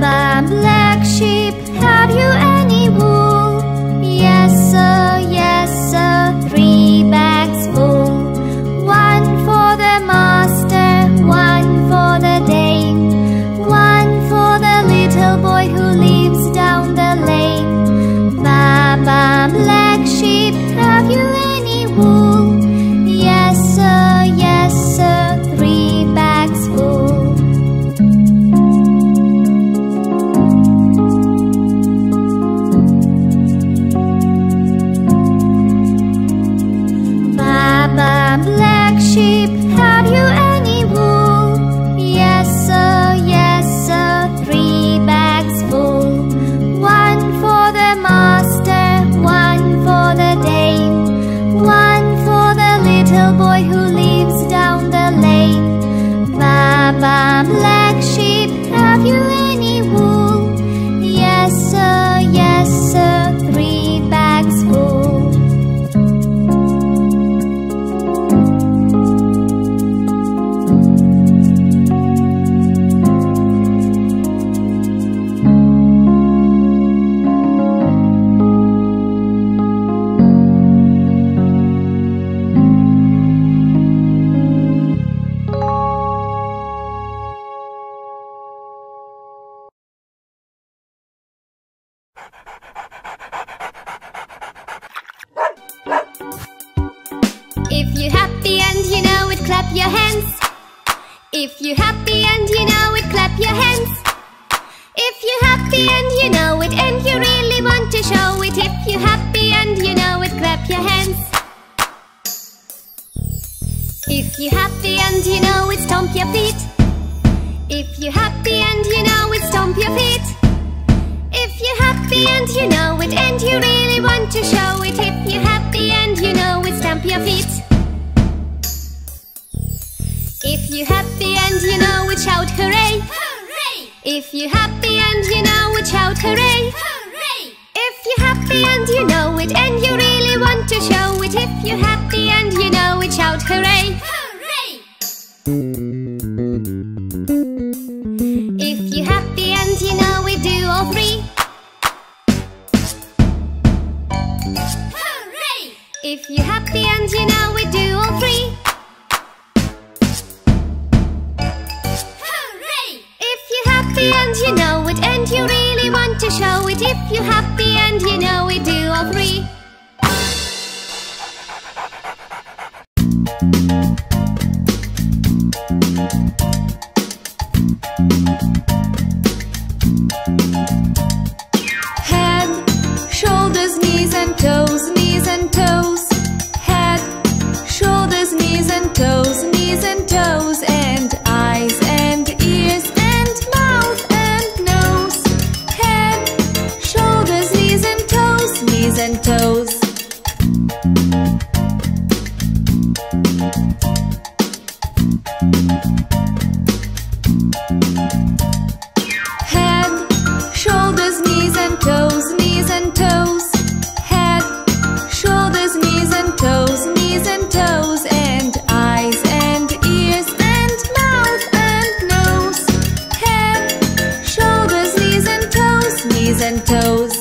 Baba, black sheep, have you any wool? Yes sir, 3 bags full. 1 for the master, 1 for the dame, 1 for the little boy who lives down the lane. Baba, black sheep, have you any wool? Yes sir, 3 bags full. Baba, black sheep, have you any wool? Yes sir, 3 bags full. 1 for the master, 1 for the dame, 1 for the little boy who lives down the lane. Baba, black sheep, have you any wool? Yes sir, 3 bags full. If you're happy and you know it, clap your hands. If you're happy and you know it, clap your hands. If you're happy and you know it, and you really want to show it. If you're happy and you know it, clap your hands. If you're happy and you know it, stomp your feet. If you're happy and you know it, stomp your feet. If you're happy and you know it, and you really want to show it. If you're happy and you know it, stamp your feet. If you're happy and you know it, shout hooray! Hooray! If you're happy and you know it, shout hooray! Hooray! If you're happy and you know it, and you really want to show it. If you're happy and you know it, shout hooray! Hooray! If you're happy and you know it, do all 3. Hooray! If you're happy and you know it, do all 3. And you know it, and you really want to show it. If you're happy and you know it, do all 3. Head, shoulders, knees and toes, knees and toes. Head, shoulders, knees and toes, knees and toes. And eyes and ears and mouth and nose. Head, shoulders, knees and toes, knees and toes. Head, shoulders, knees and toes, knees and toes. Head, shoulders, knees and toes, knees and toes. And eyes and ears and mouth and nose. Head, shoulders, knees and toes, knees and toes.